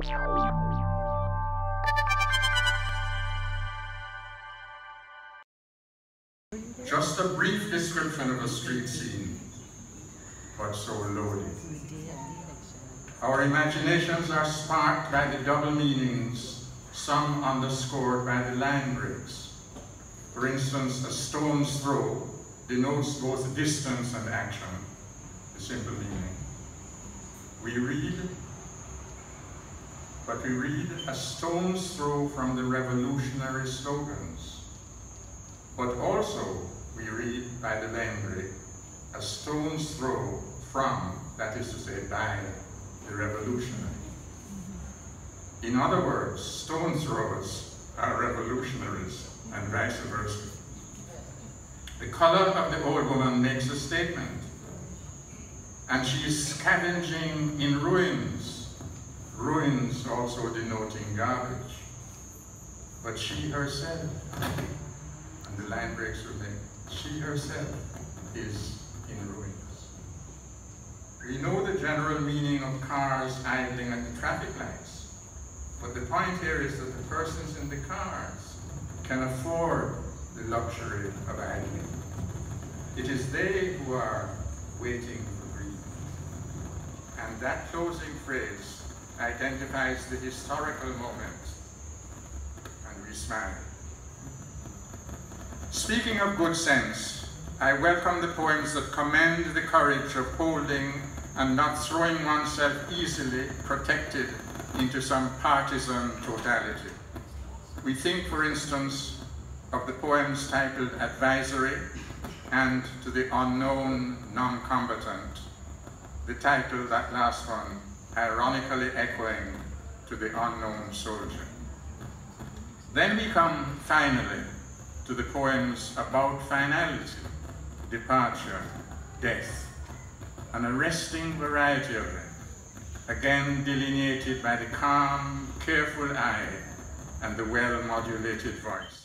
Just a brief description of a street scene, but so loaded. Our imaginations are sparked by the double meanings, some underscored by the line breaks. For instance, a stone's throw denotes both distance and action, the simple meaning. We read a stone's throw from the revolutionary slogans, but also we read by the line break a stone's throw from, that is to say, by the revolutionary. In other words, stone throwers are revolutionaries and vice versa. The color of the old woman makes a statement, and she is scavenging in ruins, ruins also denoting garbage. But she herself, and the line breaks with me, she herself is in ruins. We know the general meaning of cars idling at the traffic lights, but the point here is that the persons in the cars can afford the luxury of idling. It is they who are waiting for breathing. And that closing phrase identifies the historical moment, and we smile. Speaking of good sense, I welcome the poems that commend the courage of holding and not throwing oneself easily protected into some partisan totality. We think, for instance, of the poems titled Advisory and To the Unknown Non-Combatant, the title, that last one, ironically echoing To the Unknown Soldier. Then we come, finally, to the poems about finality, departure, death, an arresting variety of them, again delineated by the calm, careful eye and the well-modulated voice.